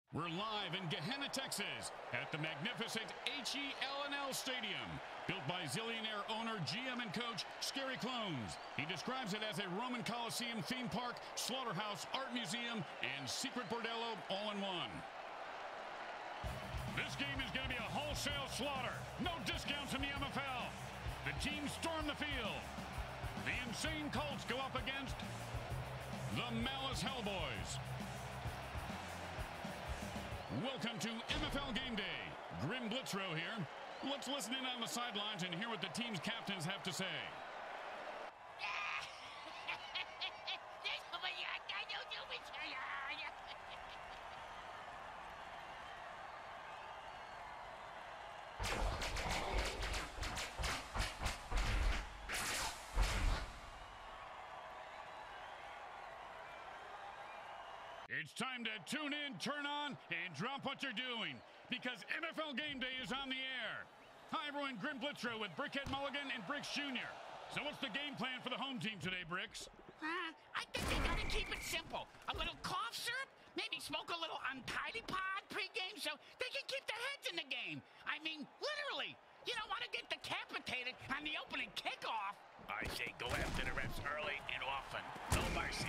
We're live in Gehenna, Texas, at the magnificent HELNL Stadium, built by zillionaire owner, GM, and coach Scary Clones. He describes it as a Roman Coliseum theme park, slaughterhouse, art museum, and secret bordello all in one. This game is going to be a wholesale slaughter. No discounts in the MFL. The teams storm the field. The Insane Colts go up against the Malice Hellboys. Welcome to MFL Game Day. Grim Blitzrow here. Let's listen in on the sidelines and hear what the team's captains have to say. It's time to tune in, turn on, and drop what you're doing, because MFL Game Day is on the air. Hi, everyone. Grim Blitzrow with Brickhead Mulligan and Bricks Jr. So what's the game plan for the home team today, Bricks? I think they gotta keep it simple. A little cough syrup, maybe smoke a little Untidy Pod pregame so they can keep their heads in the game. I mean, literally. You don't want to get decapitated on the opening kickoff. I say go after the reps early and often. No mercy.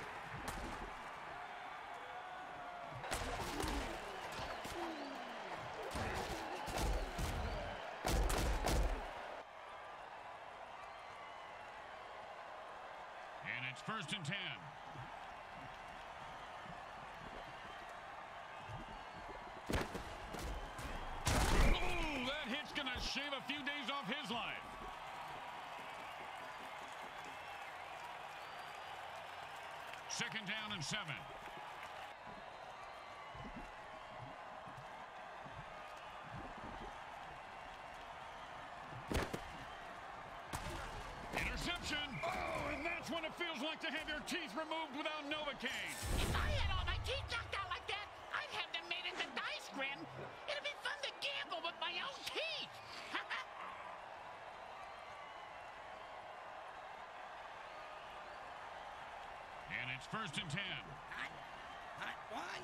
And it's 1st and 10. Ooh, that hit's going to shave a few days off his life. Second down and 7. Interception. Oh, and that's when it feels like to have your teeth removed without Novocaine. If I had all my teeth knocked out like that, I'd have them made into dice, Grim. It'd be fun to gamble with my own teeth. And it's 1st and 10. Hot one.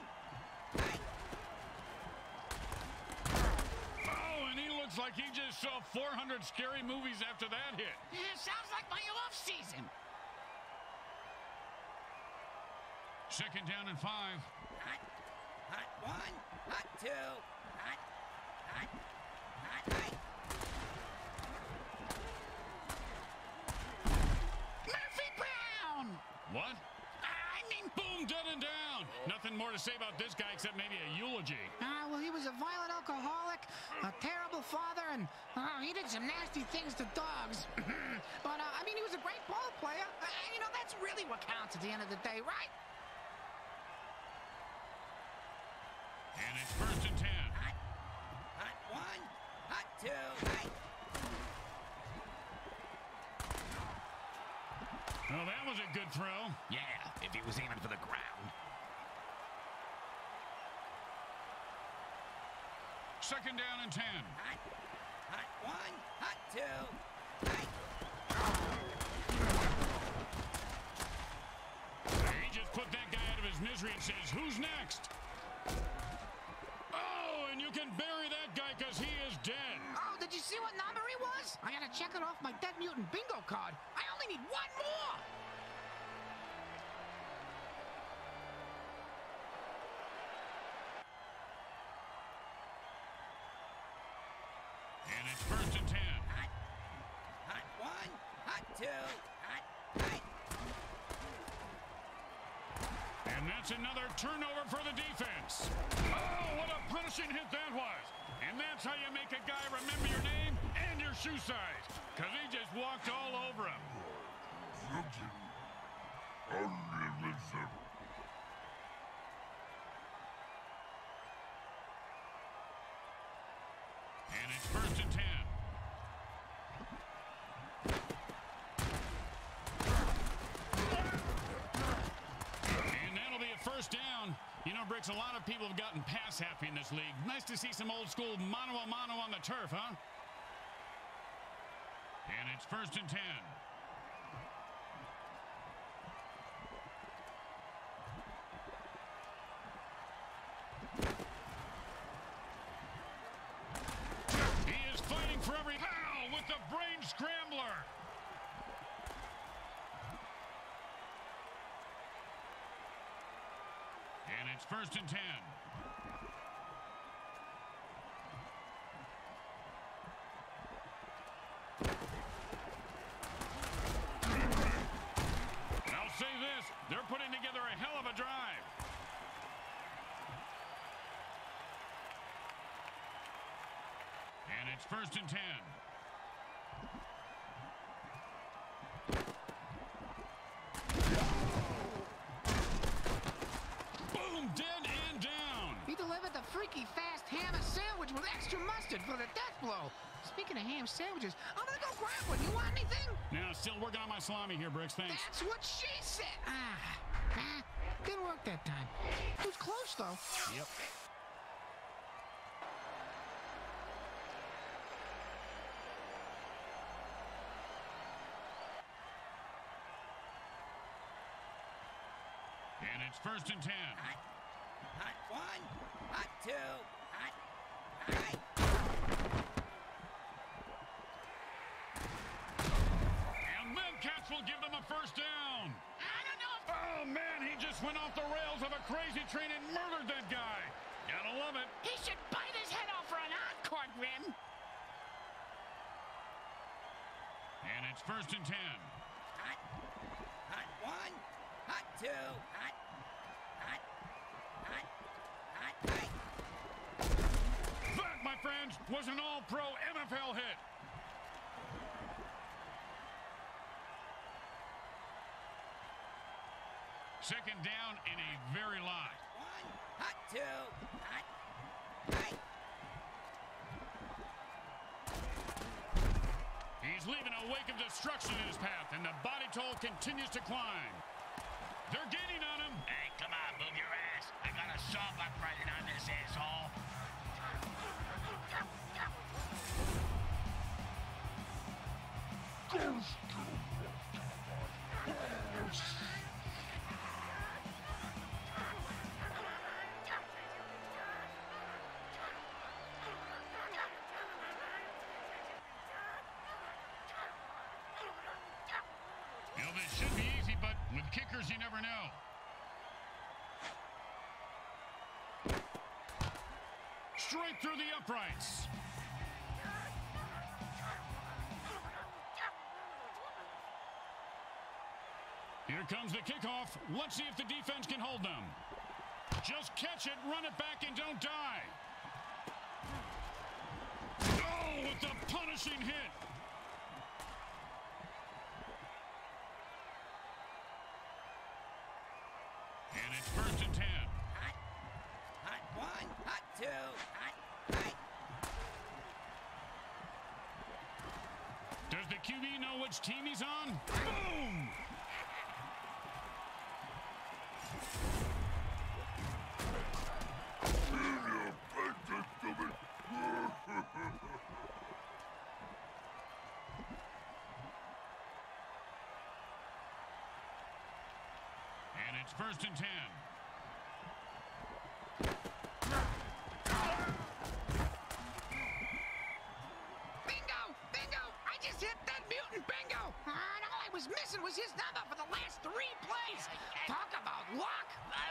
Oh, and he looks like he just saw 400 scary movies after that hit. Yeah, sounds like my off season. Second down and 5. Hot one. Hot two. Hot. Murphy Brown. What? I mean, Boom, dead and down. Nothing more to say about this guy except maybe a eulogy. Well, he was a violent alcoholic, a terrible father, and he did some nasty things to dogs. But, I mean, he was a great ball player. You know, that's really what counts at the end of the day, right? And it's 1st and 10. Hot one. Hot two. Well, that was a good throw. Yeah, if he was aiming for the ground. Second down and 10. Hot one. Hot two. He just put that guy out of his misery and says, who's next? Oh, and you can bury that guy because he is dead. Oh, did you see what number he was? I gotta check it off my Dead Mutant bingo card. I only need one more. And it's 1st and 10. Hot one. Hot two. And that's another turnover for the defense. Oh, what a punishing hit that was. And that's how you make a guy remember your name and your shoe size, because he just walked all over him. And it's 1st and 10. And that'll be a first down. You know, Bricks, a lot of people have gotten pass happy in this league. Nice to see some old school mano-a-mano on the turf, huh? And it's 1st and 10. with the brain scrambler. And it's 1st and 10. I'll say this, they're putting together a hell of a drive. And it's 1st and 10. Boom, dead and down. He delivered the freaky fast ham sandwich with extra mustard for the death blow. Speaking of ham sandwiches, I'm gonna go grab one. You want anything? Now, still working on my salami here, Bricks. Thanks. That's what she said. Didn't work that time. It was close, though. Yep. And it's 1st and 10. Hot 1, hot 2, hot. And then Cats will give them a 1st down. I don't know if... Oh, man, he just went off the rails of a crazy train and murdered that guy. Gotta love it. He should bite his head off for an encore, Grim. And it's 1st and 10. Hot 1, hot 2, hot. That, my friends, was an all-pro NFL hit. Second down and a very lot. 1, hot 2, hot. He's leaving a wake of destruction in his path, and the body toll continues to climb. They're gaining on him. Hey, come on, move your ass. I got a saw buck riding on this asshole. You know, this should be easy, but with kickers, you never know. Straight through the uprights. Here comes the kickoff. Let's see if the defense can hold them. Just catch it, run it back, and don't die. Oh, with the punishing hit. And it's 1st and 10. Hot 1, hot 2, hot. Does the QB know which team he's on? Boom! And it's 1st and 10. Bingo! I just hit that mutant bingo! And all I was missing was his number for the last 3 plays. Talk about luck!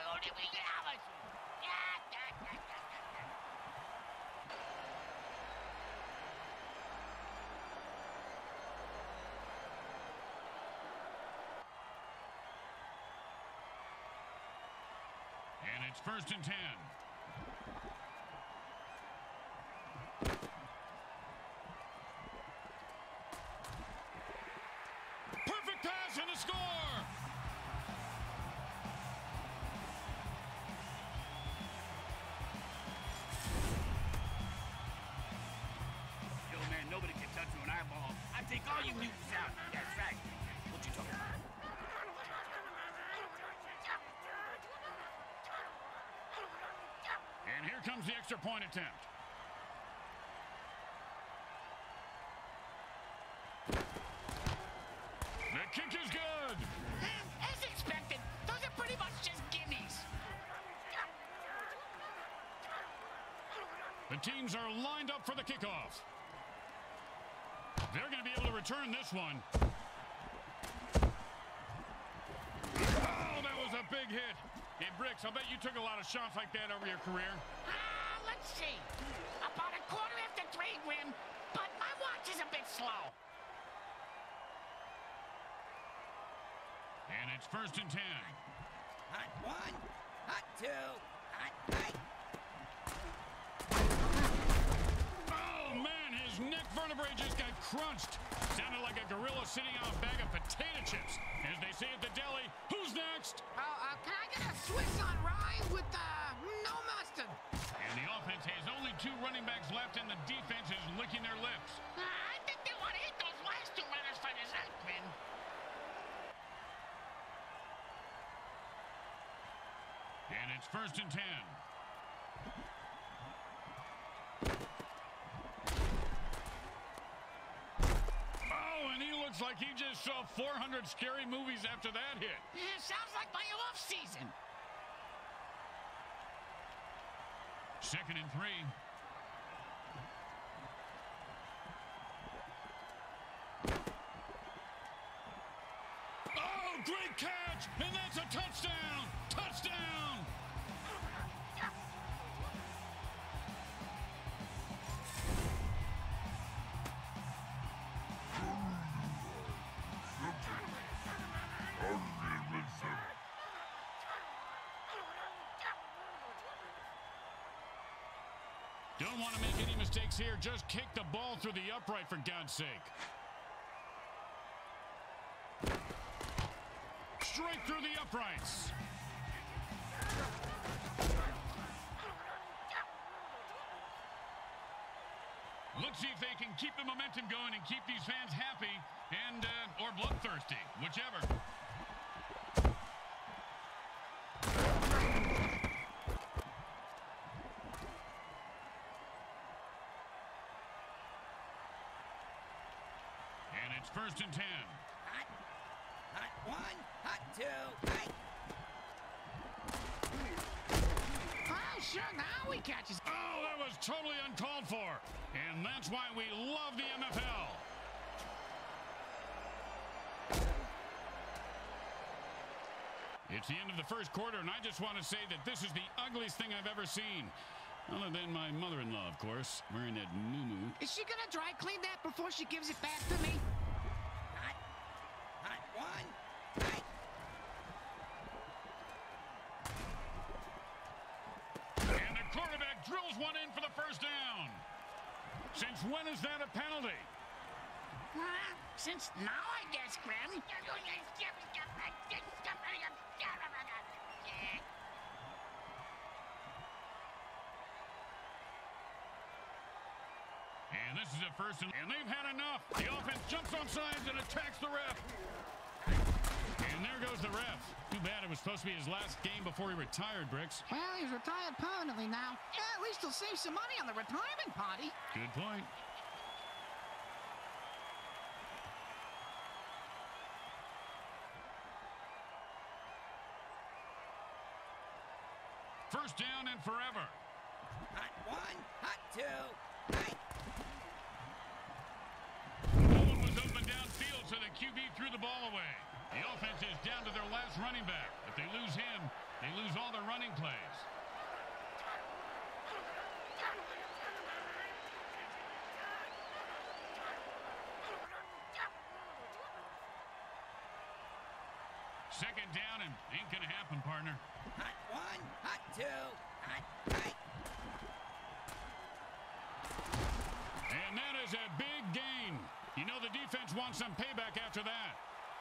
And it's 1st and 10. Perfect pass and a score! Yo, man, nobody can touch you an eyeball. I take all you mutants out. That's right. What you talking about? And here comes the extra point attempt. The kick is good. As expected, those are pretty much just gimmies. The teams are lined up for the kickoff. They're going to be able to return this one. Oh, that was a big hit. Hey, Bricks, I bet you took a lot of shots like that over your career. Let's see. About a quarter after 3, Grim, but my watch is a bit slow. And it's 1st and 10. Hot 1, hot 2, hot 3. Oh, man, his neck vertebrae just got crunched. Sounded like a gorilla sitting on a bag of potato chips. As they say at the deli, who's next? Can I get a Swiss on rye with, no mustard? And the offense has only 2 running backs left, and the defense is licking their lips. I think they want to hit those last 2 runners for dessert, Grim. And it's 1st and 10. Oh, and he looks like he just saw 400 scary movies after that hit. Yeah, sounds like my off season. 2nd and 3. Oh, great catch! And that's a touchdown! Touchdown! Don't want to make any mistakes here. Just kick the ball through the upright, for God's sake. Straight through the uprights. Let's see if they can keep the momentum going and keep these fans happy and or bloodthirsty, whichever. And it's 1st and 10. Hot 1, hot 2, hot. Oh, sure, now he catches. Oh, that was totally uncalled for. And that's why we love the MFL. It's the end of the 1st quarter, and I just want to say that this is the ugliest thing I've ever seen. Other than my mother-in-law, of course, wearing that moo-moo. Is she gonna dry clean that before she gives it back to me? Hot 1, hot. And the quarterback drills one in for the 1st down. Since when is that a penalty? Since now, I guess, Grim. And this is a 1st and they've had enough. The offense jumps on sides and attacks the ref. And there goes the ref. Too bad it was supposed to be his last game before he retired, Bricks. Well, he's retired permanently now. Yeah, at least he'll save some money on the retirement party. Good point. First down and forever. Hot 1, hot 2, hot. No one was open downfield, so the QB threw the ball away. The offense is down to their last running back. If they lose him, they lose all their running plays. Second down and ain't gonna happen, partner. Hot 1, hot 2, hot 3. And that is a big gain. You know the defense wants some payback after that.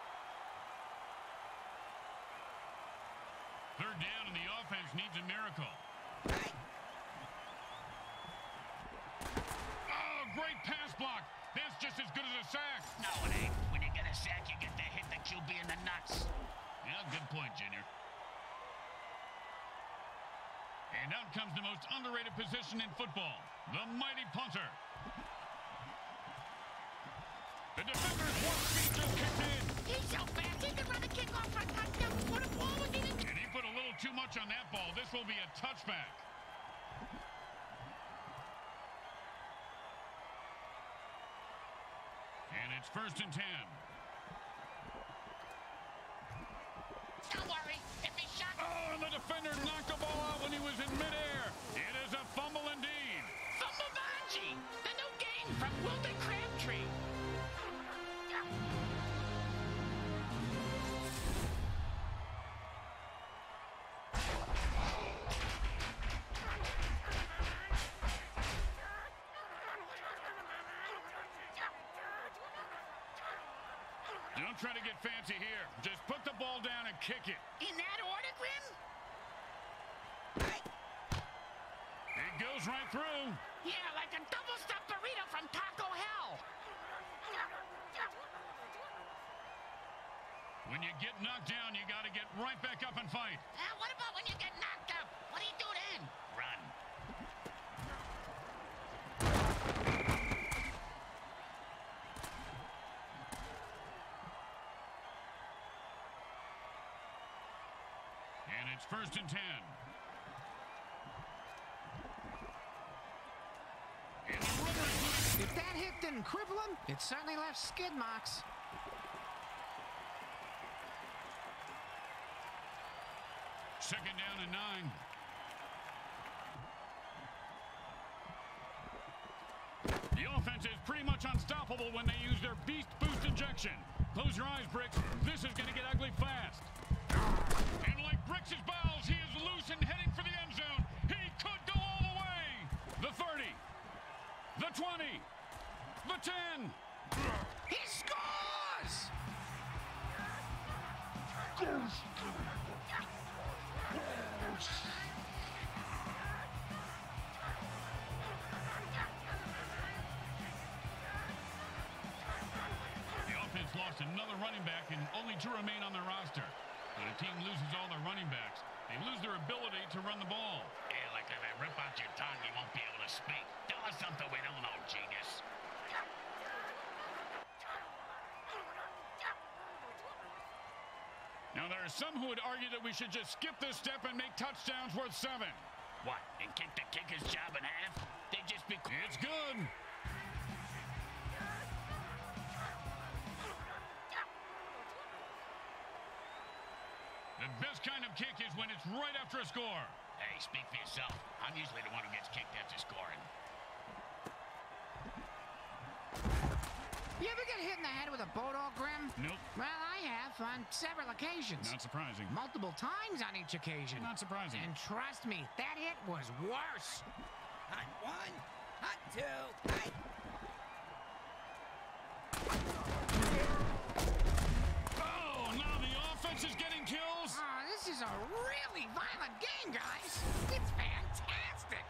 3rd down and the offense needs a miracle. Oh, great pass block. That's just as good as a sack. No, it ain't. When you get a sack, you get to hit the QB in the nuts. Yeah, good point, Junior. And out comes the most underrated position in football, the mighty punter. The defender's warp speed just kicked in. He's so fast, he can run the kickoff for a touchdown before the ball was even... And he put a little too much on that ball. This will be a touchback. it's 1st and 10. Don't worry. If he shot... Oh, and the defender knocked the ball out when he was in midair. It is a fumble indeed. Fumblebanji, the new game from Wilton Crabtree. Don't try to get fancy here. Just put the ball down and kick it. In that order, Grim? It goes right through. Yeah, like a double-stuffed burrito from Taco Hell. When you get knocked down, you got to get right back up and fight. What about when you get knocked up? What do you do then? Run. And it's 1st and 10. And the rubber is If that hit didn't cripple him, it certainly left skid marks. second down and 9. The offense is pretty much unstoppable when they use their Beast Boost injection. Close your eyes, Bricks. This is going to get ugly fast. And like Bricks' bowels, he is loose and heading for the end zone. He could go all the way. The 30. The 20. The 10. He scores! The offense lost another running back and only 2 remain on their roster. When a team loses all their running backs, they lose their ability to run the ball. Yeah, like if I rip out your tongue, you won't be able to speak. Tell us something we don't know, genius. Now, there are some who would argue that we should just skip this step and make touchdowns worth 7. What, and kick the kicker's job in half? They just be... It's good. The best kind of kick is when it's right after a score. Hey, speak for yourself. I'm usually the one who gets kicked after scoring. You ever get hit in the head with a boat all Grim? Nope. Well, I have on several occasions. Not surprising. Multiple times on each occasion. Not surprising. And trust me, that hit was worse. Hot 1, hot 2, hot... Oh, now the offense is getting kills. Oh, this is a really violent game, guys. It's fantastic.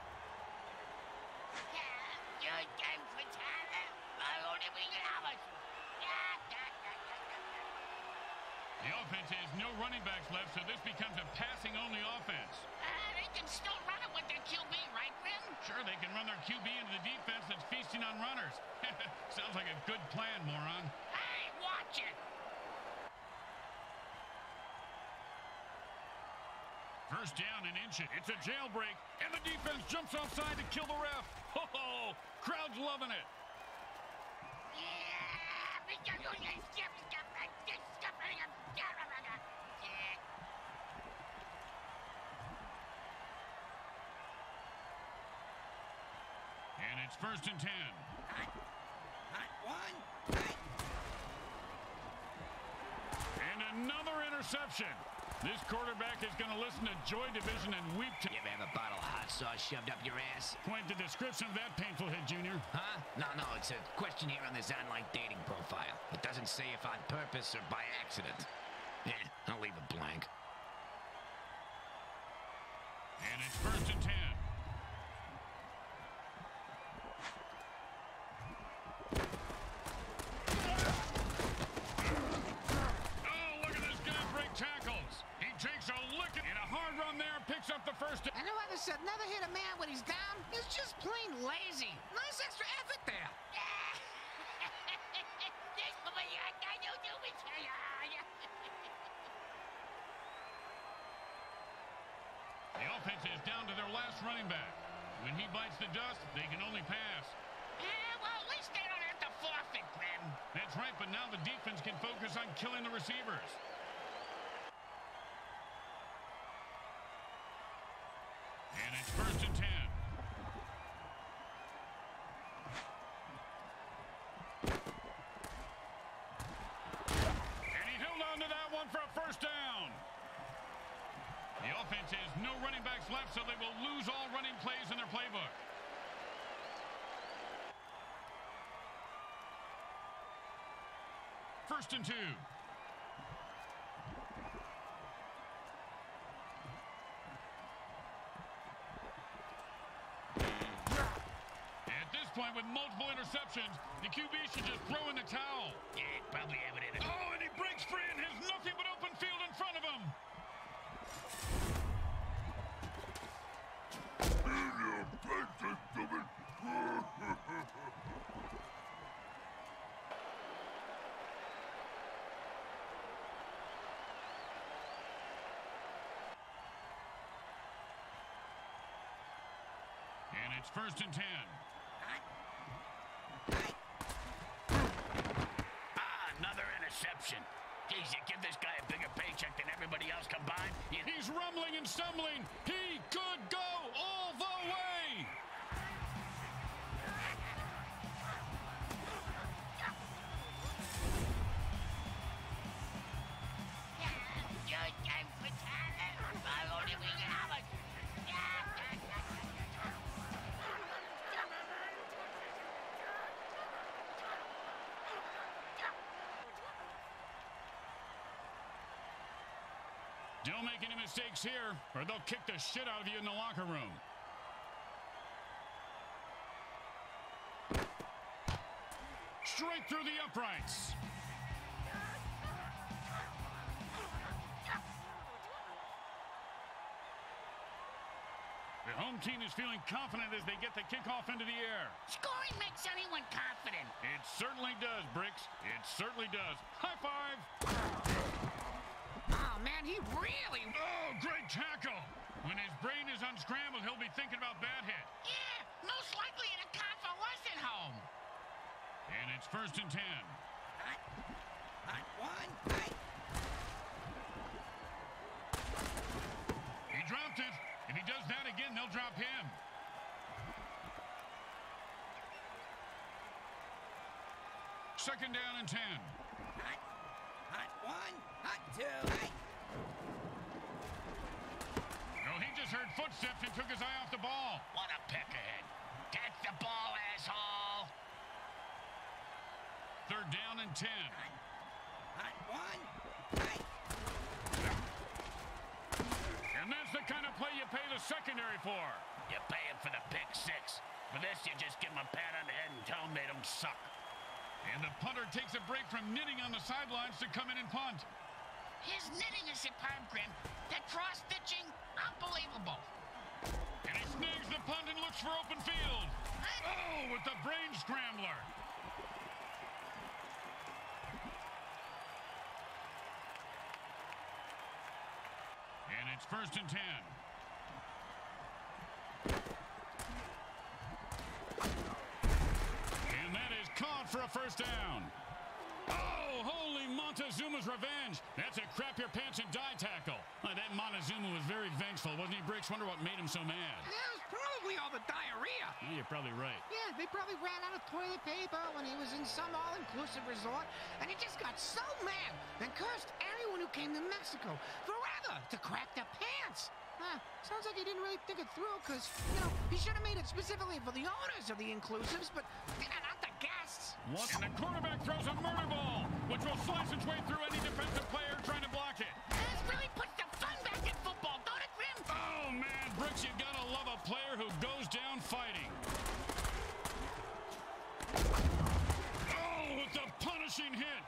The offense has no running backs left, so this becomes a passing-only offense. They can still run it with their QB, right, Grim? Sure, they can run their QB into the defense that's feasting on runners. Sounds like a good plan, moron. Hey, watch it. First down and inches. It's a jailbreak, and the defense jumps offside to kill the ref. Ho-ho! Crowd's loving it. And it's 1st and 10. Hot 1, hot... And another interception. This quarterback is going to listen to Joy Division and weep to... You ever have a bottle of hot sauce shoved up your ass? Quite the description of that painful hit, Junior. Huh? No, it's a question here on this online dating profile. It doesn't say if on purpose or by accident. I'll leave it blank. And it's 1st and 10. And whoever said never hit a man when he's down is just plain lazy. Nice extra effort there. The offense is down to their last running back. When he bites the dust, they can only pass. Well, at least they don't have to forfeit, Grim. That's right, focus on killing the receivers. And it's 1st and 10. And he held on to that one for a 1st down. The offense has no running backs left, so they will lose all running plays in their playbook. First and 2. At this point, with multiple interceptions, the QB should just throw in the towel. Yeah, probably have it in it. Oh, and he breaks free and has nothing but open field in front of him. And it's 1st and 10. Another interception. Geez, you give this guy a bigger paycheck than everybody else combined. He's rumbling and stumbling. He could go all the way. Don't make any mistakes here, or they'll kick the shit out of you in the locker room. Straight through the uprights. The home team is feeling confident as they get the kickoff into the air. Scoring makes anyone confident. It certainly does, Bricks. It certainly does. High five. Oh, man, he really... Oh, great tackle. When his brain is unscrambled, he'll be thinking about that hit. Yeah, most likely in a convalescent home. And it's 1st and 10. Hot one. He dropped it. If he does that again, they'll drop him. Second down and 10. Hot one. Hot two. No, he just heard footsteps and took his eye off the ball. What a peck ahead. Catch the ball, asshole. 3rd down and 10. Hot one. And that's the kind of play you pay the secondary for. You pay him for the pick 6. For this, you just give him a pat on the head and tell him they don't suck. And the punter takes a break from knitting on the sidelines to come in and punt. His knitting is superb, Grim. That cross-stitching, unbelievable. And he snags the punt and looks for open field. Oh, with the brain scrambler. And it's 1st and 10. And that is caught for a 1st down. Oh, holy Montezuma's revenge. That's a crap your pants and die tackle. That Montezuma was very vengeful, wasn't he, Bricks? Wonder what made him so mad. That was probably all the diarrhea. Yeah, you're probably right. Yeah, they probably ran out of toilet paper when he was in some all-inclusive resort, and he just got so mad and cursed anyone who came to Mexico forever to crack their pants. Sounds like he didn't really think it through, because, he should have made it specifically for the owners of the inclusives, but not the guests. What? And the quarterback throws a murder ball, which will slice its way through any defensive player trying to block it. This really puts the fun back in football, don't it, Grim? Oh, man, Bricks, you gotta love a player who goes down fighting. Oh, with the punishing hit.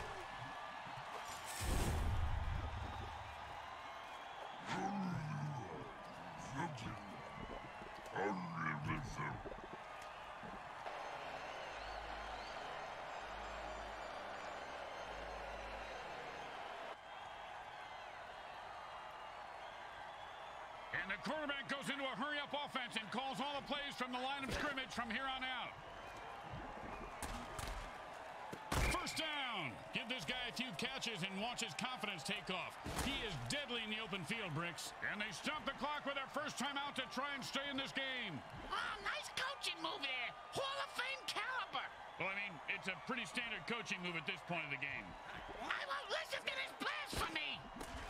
And the quarterback goes into a hurry-up offense and calls all the plays from the line of scrimmage from here on out. 1st First down. Give this guy a few catches and watch his confidence take off. He is deadly in the open field, Bricks. And they stop the clock with their first time out to try and stay in this game. Oh, nice coaching move there. Hall of Fame caliber. Well, I mean, it's a pretty standard coaching move at this point of the game. I won't listen to this blasphemy.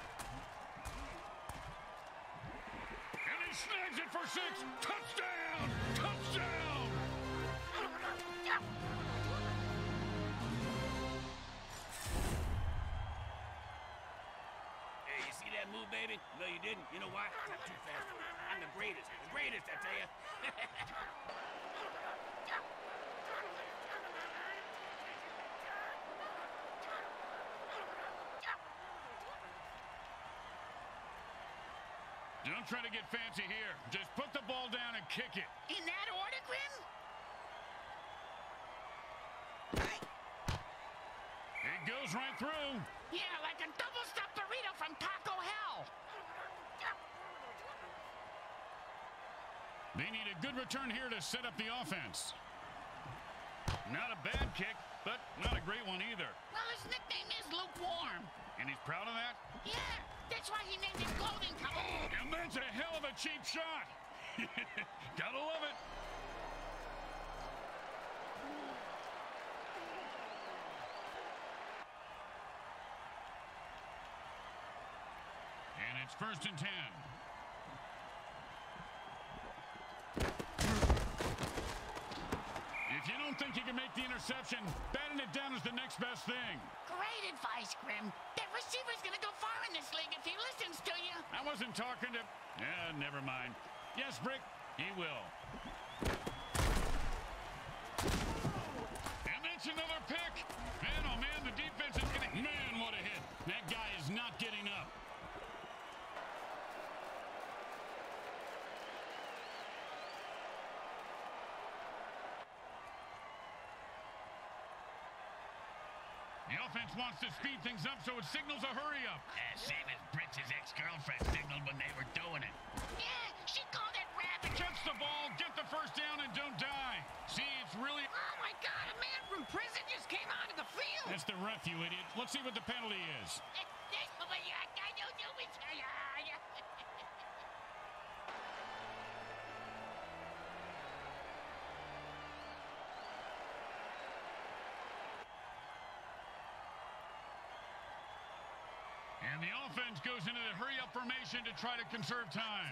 And he snags it for 6. Touchdown! Touchdown! Hey, you see that move, baby? No, you didn't. You know why? I'm too fast for it. I'm the greatest. The greatest, I tell you. Don't try to get fancy here. Just put the ball down and kick it. In that order, Grim? It goes right through. Yeah, like a double-stuffed burrito from Taco Hell. They need a good return here to set up the offense. Not a bad kick, but not a great one either. Well, his nickname is Lukewarm. And he's proud of that? Yeah, that's why he named it Golden Color. And that's a hell of a cheap shot. Gotta love it. And it's 1st and 10. If you don't think you can make the interception, batting it down is the next best thing. Great advice, Grim. That receiver's gonna go far in this league if he listens to you. I wasn't talking to... never mind. Yes, Brick, he will. And that's another pick. Man, oh man, the defense is gonna... Man, what a hit. That guy is not getting up. The offense wants to speed things up, so it signals a hurry up. Same as Bricks' ex-girlfriend signaled when they were doing it. Yeah, she called it rabbit. Catch the ball, get the first down, and don't die. See, it's really... Oh, my God, a man from prison just came onto the field. That's the ref, you idiot. Let's see what the penalty is. And the offense goes into the hurry-up formation to try to conserve time.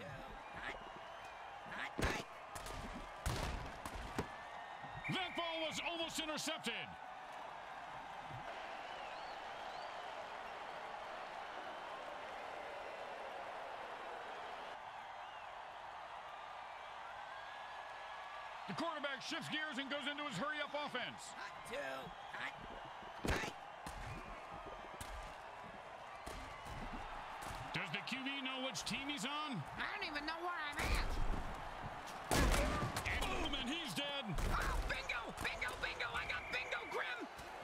That ball was almost intercepted. The quarterback shifts gears and goes into his hurry-up offense. Does the QB know which team he's on? I don't even know where I'm at. And boom, and he's dead. Oh, bingo, bingo, bingo. I got bingo, Grim.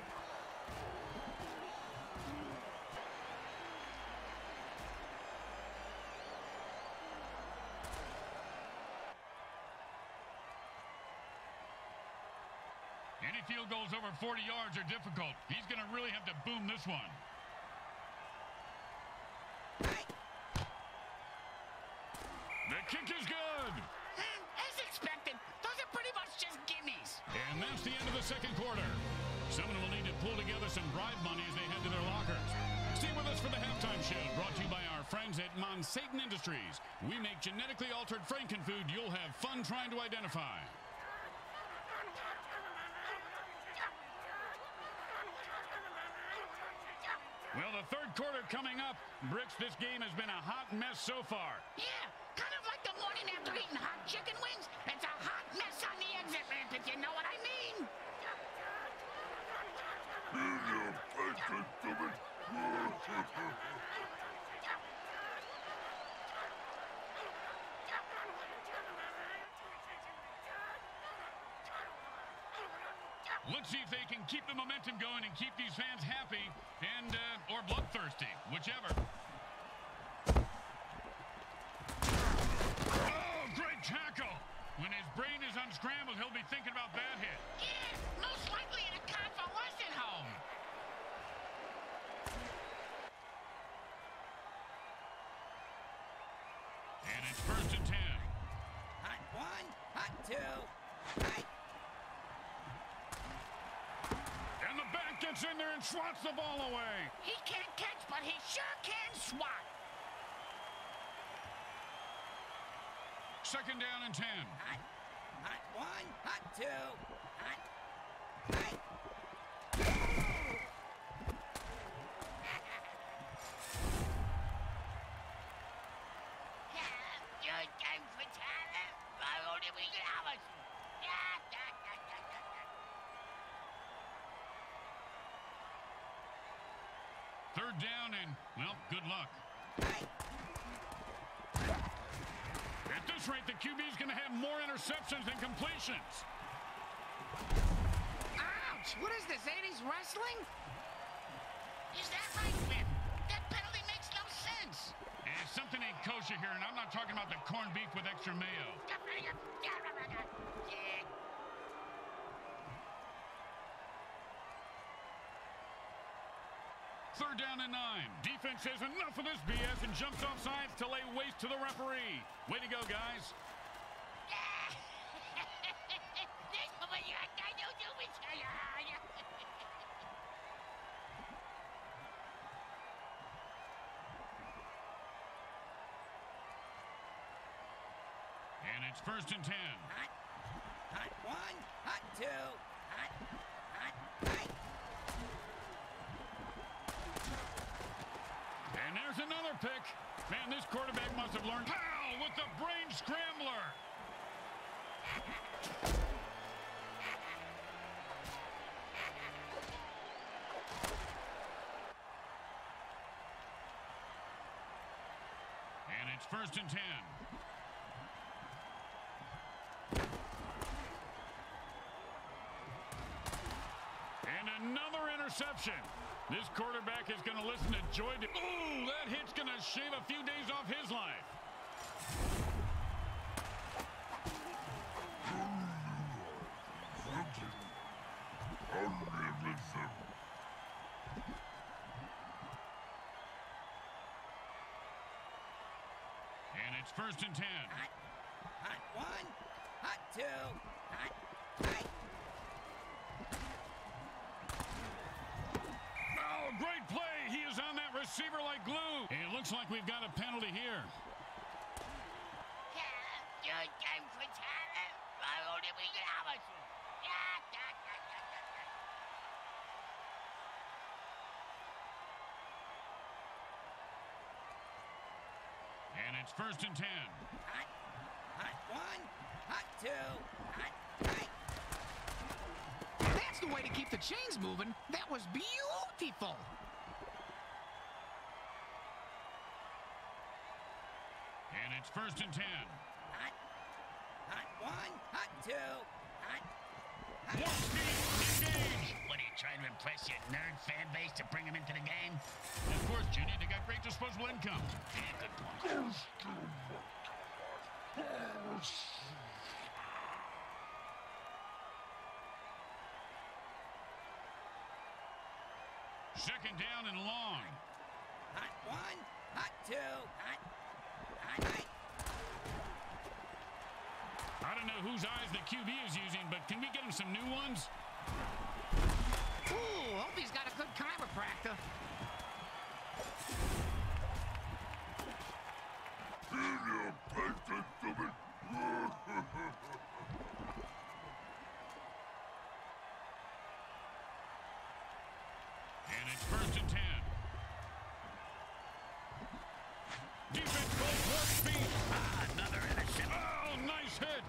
Any field goals over 40 yards are difficult. He's going to really have to boom this one. The kick is good. As expected, those are pretty much just gimmies. And that's the end of the second quarter. Someone will need to pull together some bribe money as they head to their lockers. Stay with us for the halftime show, brought to you by our friends at Monsatan Industries. We make genetically altered frankenfood you'll have fun trying to identify. Well, the third quarter coming up. Bricks, this game has been a hot mess so far. Yeah, kind of like the morning after eating hot chicken wings. It's a hot mess on the exit ramp, if you know what I mean. Let's see if they can keep the momentum going and keep these fans happy and, or bloodthirsty, whichever. Oh, great tackle. When his brain is unscrambled, he'll be thinking about that hit. Yeah, most likely in a convalescent home. And it's 1st and 10. Hot 1, hot 2, hot. And the back gets in there and swats the ball away. He can't catch, but he sure can swat. 2nd down and 10. Hot 1, hot 2, hot, hot. Third down and, well, good luck. At this rate, the QB is going to have more interceptions than completions. Ouch! What is this, 80s wrestling? Is that right, Vin? That penalty makes no sense. And something ain't kosher here, and I'm not talking about the corned beef with extra mayo. Third down and 9. Defense says enough of this BS and jumps off sides to lay waste to the referee. Way to go, guys. And it's 1st and 10. Hot 1, hot 2, hot, hot, hot. And there's another pick. Man, this quarterback must have learned how with the brain scrambler. And it's 1st and 10. And another interception. This quarterback is going to listen to Joy. Ooh, that hit's going to shave a few days off his life. And it's 1st and 10. Hot 1, hot 2, hot, hot. Oh, great play. He is on that receiver like glue. And it looks like we've got a penalty here. And it's 1st and 10. Hot 1, hot 2, hot, hot. That's the way to keep the chains moving. That was beautiful. And it's 1st and 10. Hot 1, hot 2, hot, hot. More speed, engage. What are you trying to impress your nerd fan base to bring him into the game? Of course, Junior, they got great disposable income. Yeah, good point. Second down and long. Hot 1, hot 2, hot, hot, hot. I don't know whose eyes the QB is using, but can we get him some new ones? Ooh, hope he's got a good chiropractor. And it's 1st and 10. Defense goes warp speed. Another interception. Oh, nice hit.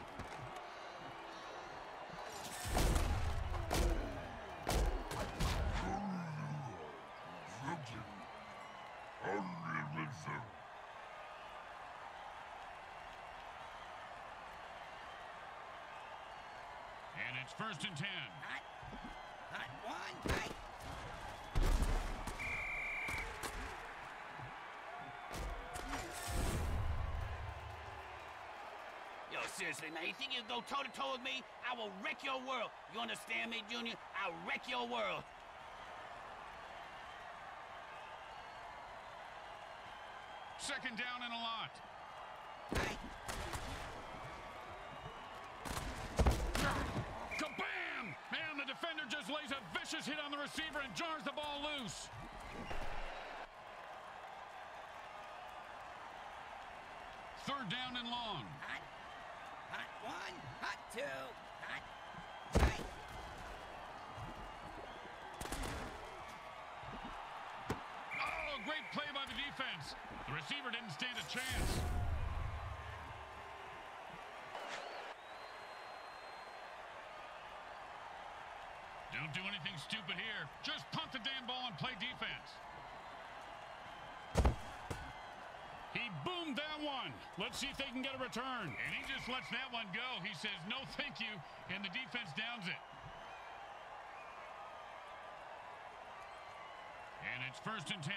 And it's 1st and 10. Hot 1, hot. Yo, seriously, man, you think you can go toe-to-toe with me? I will wreck your world. You understand me, Junior? I'll wreck your world. Second down and a lot. Kabam! And the defender just lays a vicious hit on the receiver and jars the ball loose. Third down and long. Hot one, hot two, hot three. Oh, great play by the defense. The receiver didn't stand a chance. Don't do anything stupid here. Just punt the damn ball and play defense. He boomed that one. Let's see if they can get a return. And he just lets that one go. He says, no, thank you, and the defense downs it. And it's 1st and 10.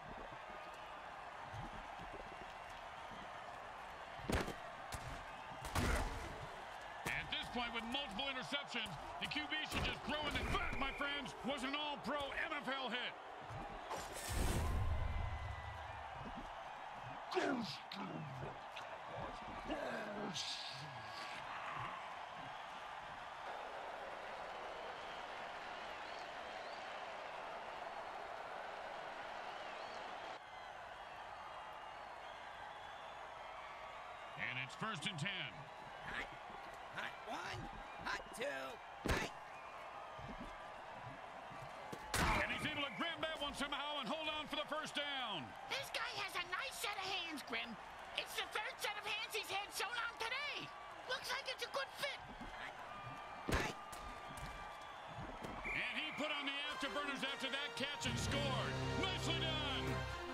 At this point, with multiple interceptions, the QB should just throw in the back, my friends, was an all-pro NFL hit. And it's 1st and 10. Hot one, hot two, hot. And he's able to grab that one somehow and hold on for the first down. This guy has a nice set of hands, Grim. It's the 3rd set of hands he's had sewn on today. Looks like it's a good fit. And he put on the afterburners after that catch and scored. Nicely done.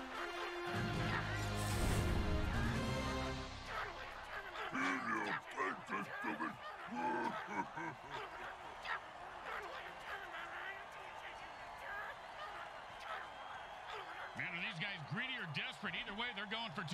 Man, are these guys greedy or desperate? Either way, they're going for 2.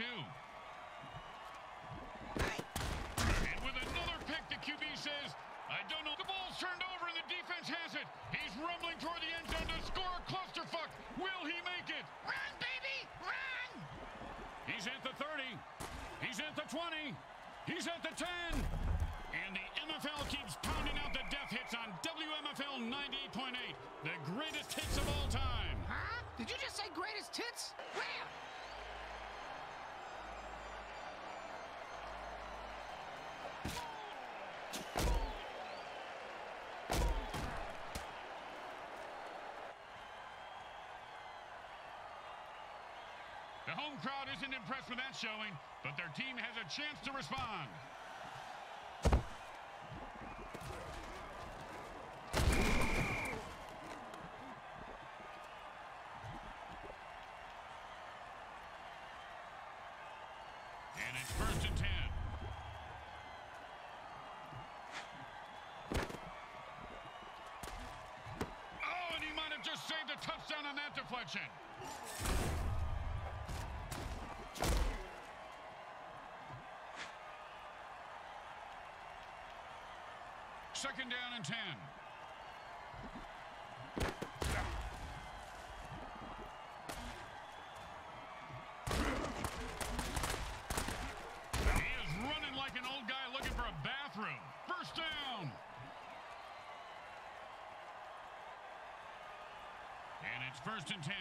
And with another pick, the QB says, I don't know. The ball's turned over and the defense has it. He's rumbling toward the end zone to score a clusterfuck. Will he make it? Run, baby, run! He's at the 30. He's at the 20. He's at the 10. And the MFL keeps pounding out the death hits on WMFL 98.8. The greatest hits of all time. Huh? Did you just say greatest hits? Where? The home crowd isn't impressed with that showing, but their team has a chance to respond. And it's 1st and 10. Oh, and he might have just saved a touchdown on that deflection. Second down and 10. He is running like an old guy looking for a bathroom. First down. And it's 1st and 10.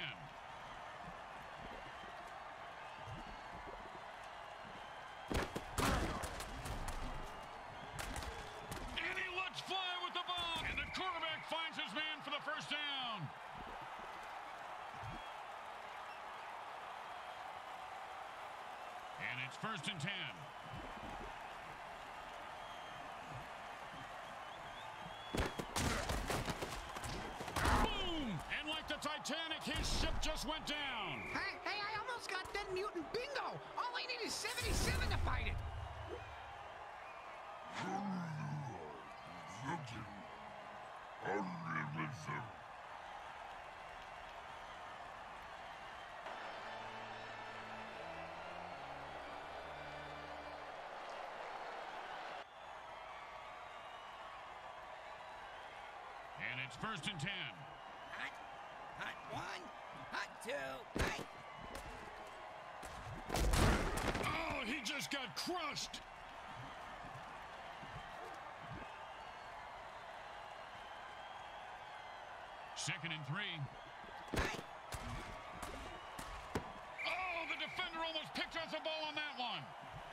Fly with the ball, and the quarterback finds his man for the first down. And it's 1st and 10. Boom! And like the Titanic, his ship just went down. Hey, I almost got Dead Mutant Bingo. All I need is 77 to fight it. And it's 1st and 10. Hot one, hot two, hot. Oh, he just just got crushed. Second and 3. Oh, the defender almost picked off the ball on that one.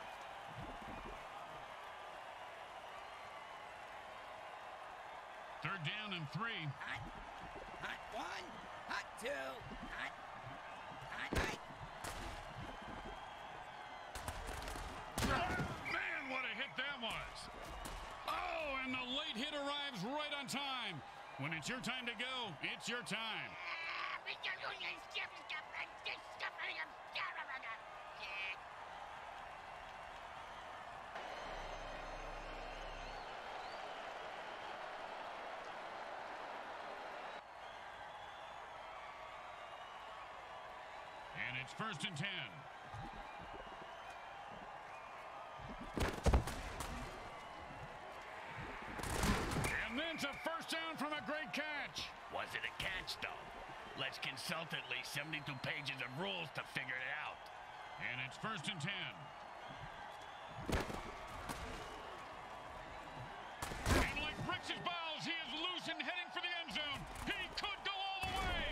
Third down and 3. Hot, hot 1, hot 2, hot, hot, hot. Man, what a hit that was. Oh, and the late hit arrives right on time. When it's your time to go, it's your time. And it's first and 10. And then it's a first down from a great catch. Was it a catch, though? Let's consult at least 72 pages of rules to figure it out. And it's first and 10. And like bricks his balls, he is loose and heading for the end zone. He could go all the way.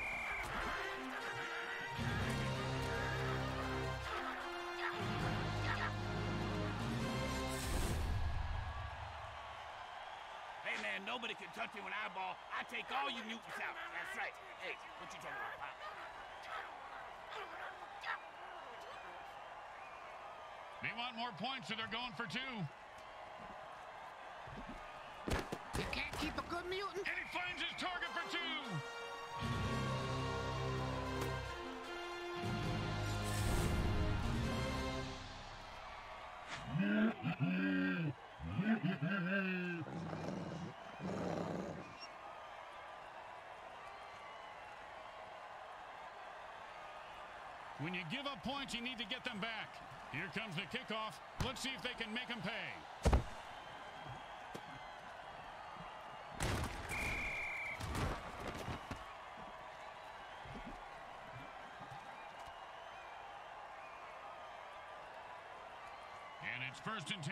Hey, man, nobody can touch me when I ball. I take all you mutants out. That's right. Hey, what you talking about, Pop? They want more points, so they're going for 2. You can't keep a good mutant. And he finds his target for 2. When you give up points, you need to get them back. Here comes the kickoff. Let's see if they can make them pay. And it's first and 10.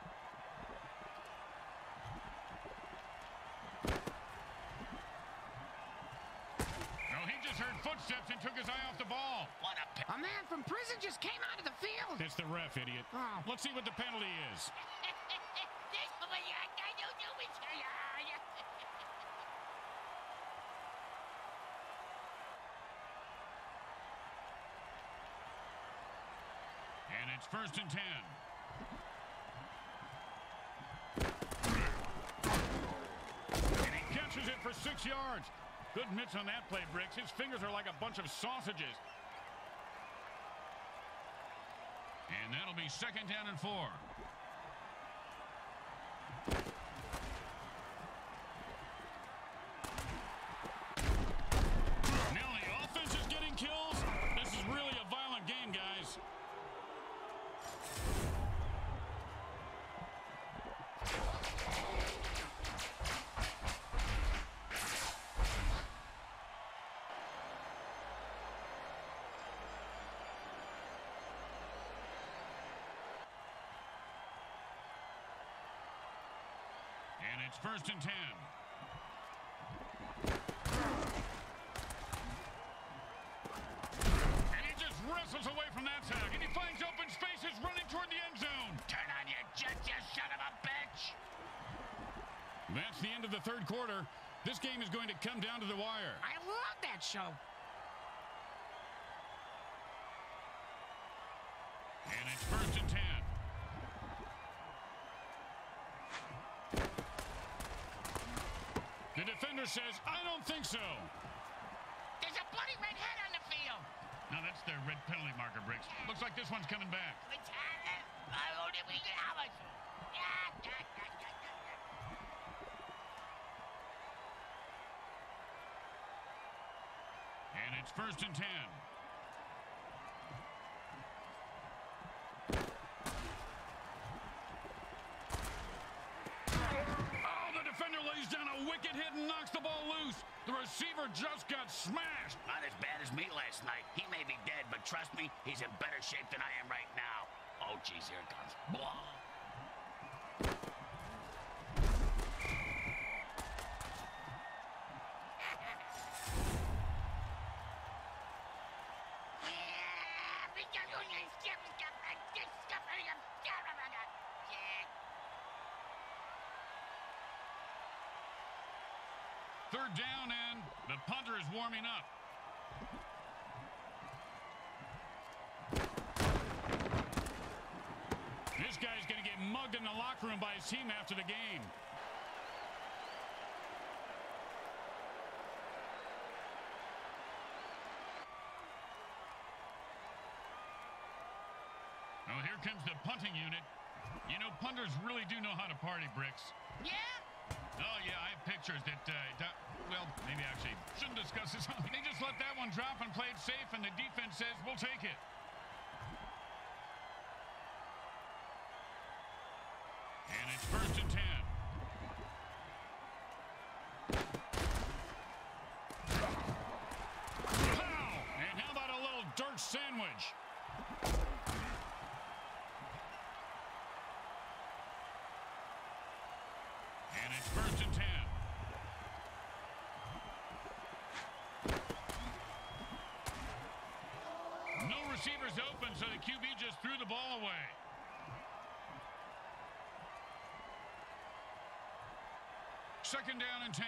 No, he just heard footsteps and took his eye off the ball. What a A man from prison just came out of the field. It's the ref, idiot. Oh. Let's see what the penalty is. And it's first and 10. And he catches it for 6 yards. Good mitts on that play, Bricks. His fingers are like a bunch of sausages. And that'll be second down and 4. Now the offense is getting kills. This is really a violent game, guys. And it's first and 10. And he just wrestles away from that tag. And he finds open spaces running toward the end zone. turn on your jets, you son of a bitch! That's the end of the third quarter. This game is going to come down to the wire. I love that show. And it's first and 10. The defender says, I don't think so. There's a bloody red head on the field. Now that's their red penalty marker, Bricks. Looks like this one's coming back. And it's first and 10. Oh, the defender lays down a wicked hit and knocks the ball loose. The receiver just got smashed. Not as bad as me last night. He may be dead, but trust me, he's in better shape than I am right now. Oh, geez, here it comes. Blah. Third down, and the punter is warming up. This guy's going to get mugged in the locker room by his team after the game. Well, here comes the punting unit. You know, punters really do know how to party, Bricks. Yeah? Oh, yeah, I have pictures that, well, maybe actually shouldn't discuss this. They just let that one drop and play it safe, and the defense says, we'll take it. And it's 1st and 10. Pow! And how about a little dirt sandwich? And it's 1st and 10. No receivers open, so the QB just threw the ball away. Second down and 10.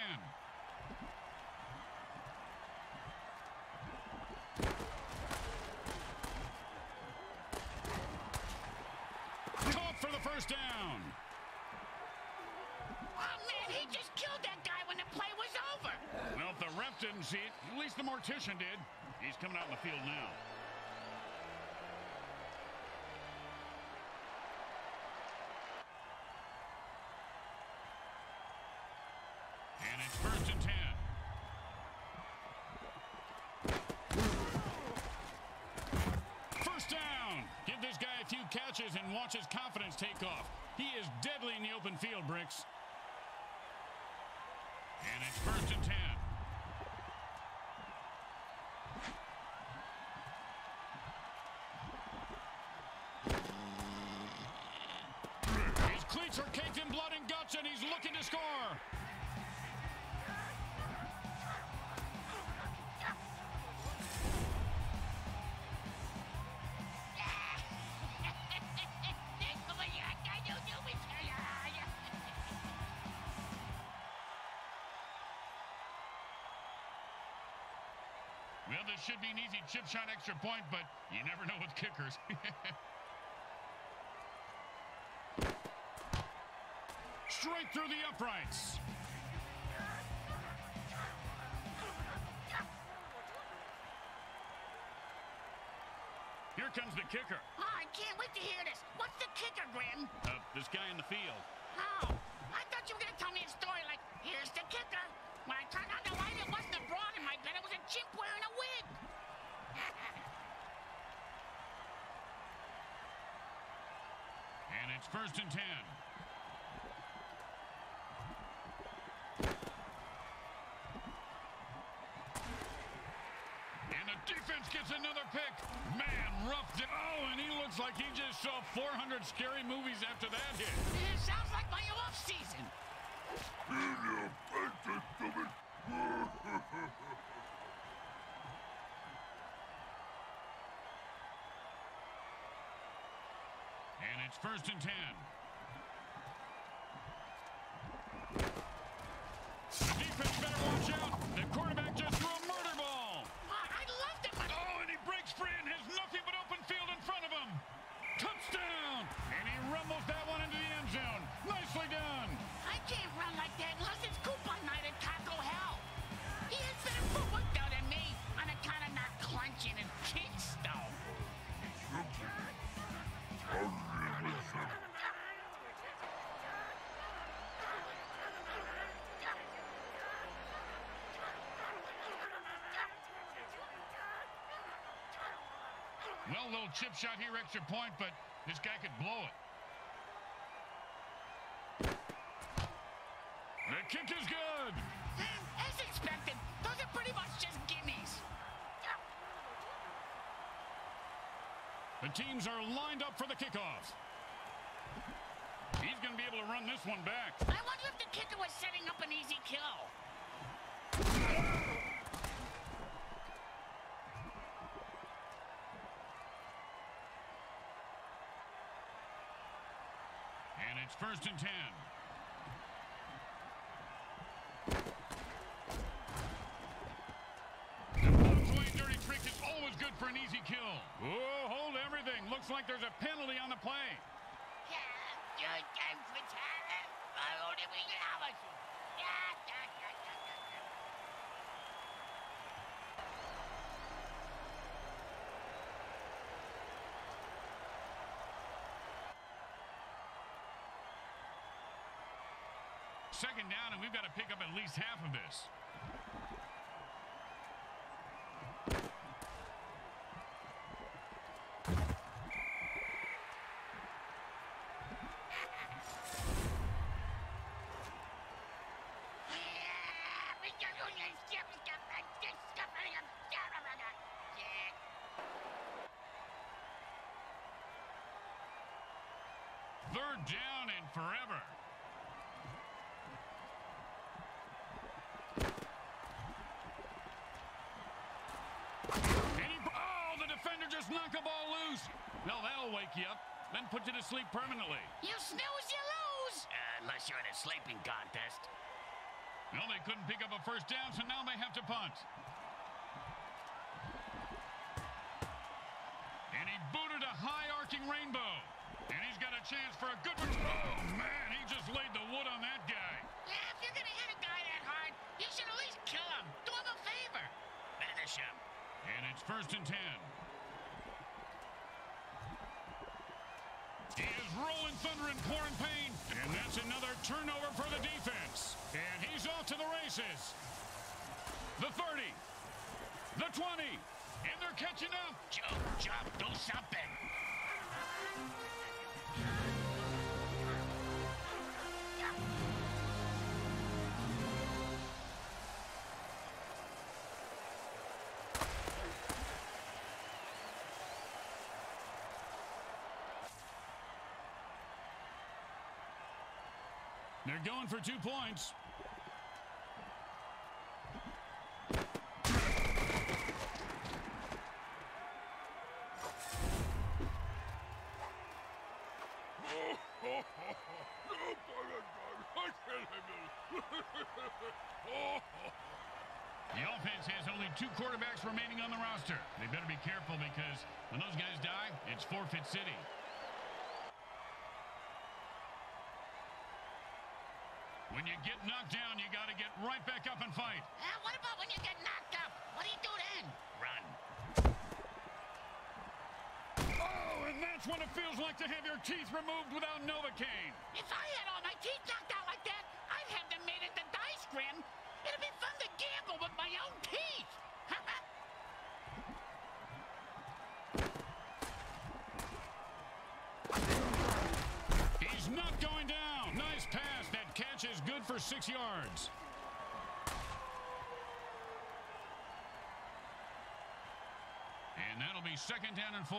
Caught for the first down. Oh, man, he just killed that guy when the play was over. Well, if the ref didn't see it, at least the mortician did. He's coming out in the field now. And it's 1st and 10. First down. Give this guy a few catches and watch his confidence take off. He is deadly in the open field, Bricks. And it's 1st and 10. His cleats are caked in blood and guts, and he's looking to score. Well, this should be an easy chip shot extra point, but you never know with kickers. Straight through the uprights. Here comes the kicker. Oh, I can't wait to hear this. What's the kicker, Grim? This guy in the field. Oh, I thought you were going to tell me a story like, here's the kicker. When I turned on the light, it wasn't a broad in my bed. It was a chimp wearing a wig. And it's 1st and 10. And the defense gets another pick. Man, roughed it. Oh, and he looks like he just saw 400 scary movies after that hit. It sounds like my off season. And it's 1st and 10. The defense better watch out. The quarterback just threw a murder ball. I loved it. Oh, and he breaks free and has nothing but open field in front of him. Touchdown! And he rumbles that one into the end zone. Nicely done. I can't run like that unless it's coupon night at Taco Hell. He has better footwork, though, than me on account of not clenching and kicks, though. Well, little chip shot here, extra point, but this guy could blow it. The kick is good. As expected, those are pretty much just gimmies. The teams are lined up for the kickoff. He's going to be able to run this one back. I wonder if the kicker was setting up an easy kill. And it's 1st and 10. Dirty trick is always good for an easy kill. Oh, hold everything. Looks like there's a penalty on the play. Second down, and we've got to pick up at least half of this. Third down and forever. The defender just knocked the ball loose. No, that'll wake you up, then put you to sleep permanently. You snooze, you lose. Unless you're in a sleeping contest. No, they couldn't pick up a first down, so now they have to punt. And he booted a high arcing rainbow. And he's got a chance for a good one. Oh, man, he just laid the wood on that guy. Yeah, if you're going to hit a guy that hard, you should at least kill him. Do him a favor. Finish him. And it's 1st and 10. He is rolling thunder and pouring pain. And that's another turnover for the defense. And he's off to the races. The 30. The 20. And they're catching up. Jump, do something. They're going for 2 points. The offense has only 2 quarterbacks remaining on the roster. They better be careful because when those guys die, it's forfeit city. When you get knocked down, you got to get right back up and fight. What about when you get knocked up? What do you do then? Run. Oh, and that's when it feels like to have your teeth removed without Novocaine. If I had all my teeth knocked out like that, I'd have them made into dice grim. It'd be fun to gamble with my own teeth. He's not going down. Nice pass. That catch is good for 6 yards. And that'll be 2nd down and 4.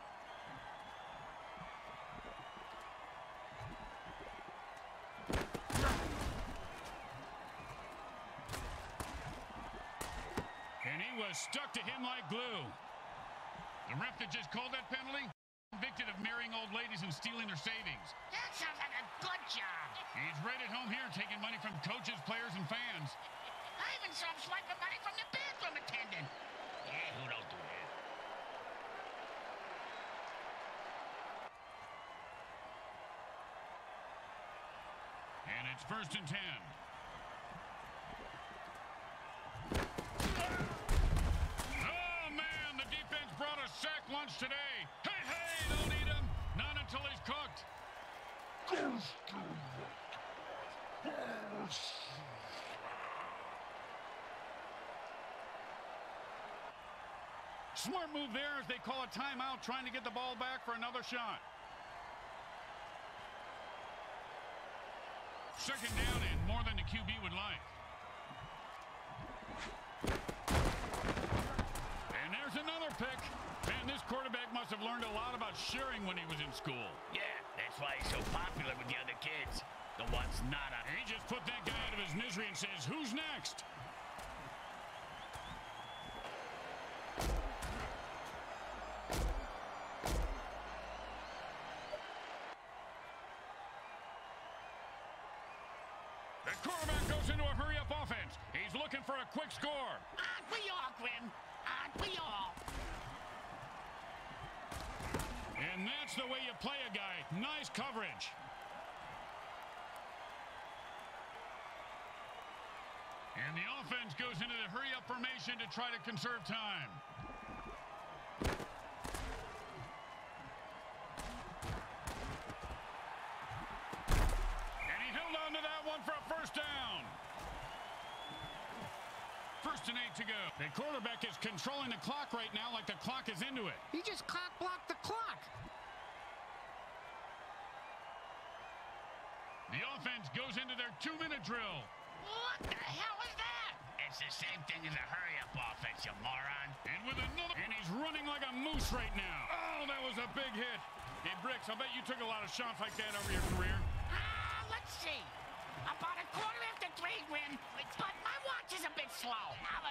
And he was stuck to him like glue. The ref that just called that penalty, convicted of marrying old ladies and stealing their savings. That sounds like a good job. He's right at home here taking money from coaches, players, and fans. I even saw him swiping money from the bathroom attendant. Yeah, who don't do that? And it's 1st and 10. Oh, man, the defense brought a sack lunch today. Hey, don't eat him. Not until he's cooked. Smart move there as they call a timeout trying to get the ball back for another shot. 2nd down and more than the QB would like. And there's another pick. And this quarterback must have learned a lot about sharing when he was in school. Yeah, that's why he's so popular with the other kids. The ones not on. He just put that guy out of his misery and says, who's next? The quarterback goes into a hurry-up offense. He's looking for a quick score. Aren't we all, Grim? Aren't we all? And that's the way you play a guy. Nice coverage. And the offense goes into the hurry-up formation to try to conserve time. And he held on to that one for a first down. 1st and 8 to go. The quarterback is controlling the clock right now like the clock is into it. He just cock-blocked the clock. The offense goes into their 2-minute drill. What the hell is that? It's the same thing as a hurry-up offense, you moron. And with another, and he's running like a moose right now. Oh, that was a big hit. Hey, Bricks, I bet you took a lot of shots like that over your career. Let's see. About a quarter after 3, Grim, but my watch is a bit slow.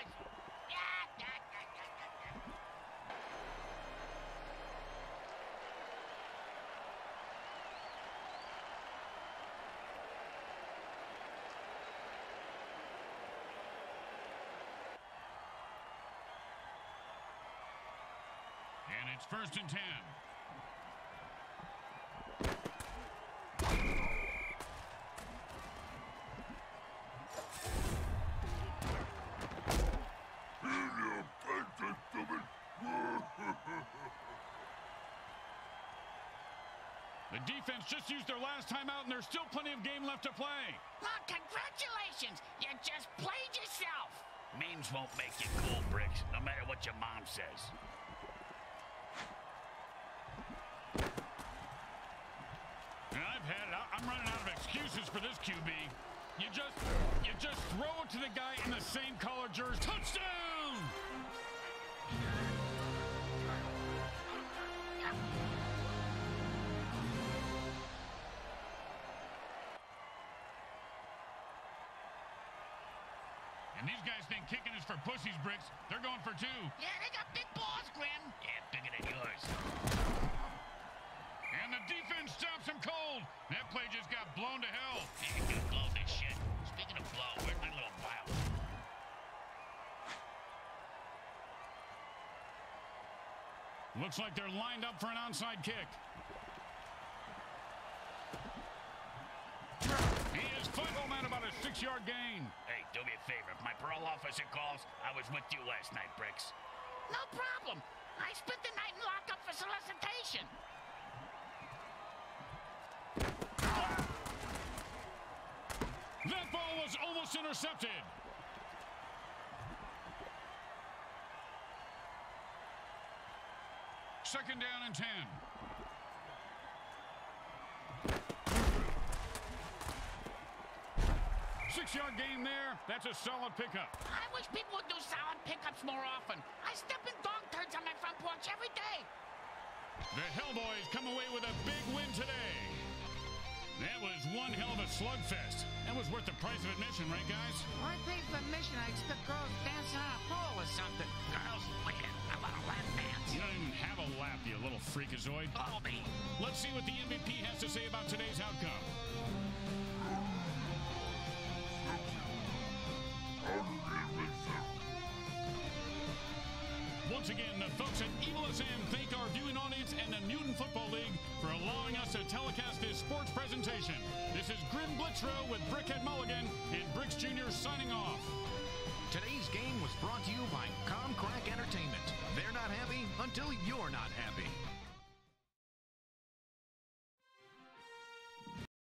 And it's 1st and 10. The defense just used their last time out, and there's still plenty of game left to play. Well, congratulations. You just played yourself. Memes won't make you cool, Bricks, no matter what your mom says. I've had it. I'm running out of excuses for this QB. You just throw it to the guy in the same color jersey. Touchdown! And these guys think kicking is for pussies, Bricks. They're going for 2. Yeah, they got big balls, Grim. Yeah, bigger than yours. And the defense stops him cold. That play just got blown to hell. Yeah, you can blow this shit. Speaking of blow, where's my little vial? Looks like they're lined up for an onside kick. He is final man about a 6-yard gain. Hey, do me a favor. If my parole officer calls, I was with you last night, Bricks. No problem. I spent the night in lockup for solicitation. That ball was almost intercepted. Second down and 10. Six-yard gain there. That's a solid pickup. I wish people would do solid pickups more often. I step in dog turds on my front porch every day. The Hellboys come away with a big win today. That was one hell of a slugfest. That was worth the price of admission, right, guys? Well, I paid for admission. I expect girls dancing on a pole or something. Girls, wicked. I want a lap dance. You don't even have a lap, you little freakazoid. Follow me. Let's see what the MVP has to say about today's outcome. Once again, the folks at Evil SM thank our viewing audience and the Mutant Football League for allowing us to telecast this sports presentation. This is Grim Blitzrow with Brickhead Mulligan and Bricks Jr. signing off. Today's game was brought to you by Comcrack Entertainment. They're not happy until you're not happy.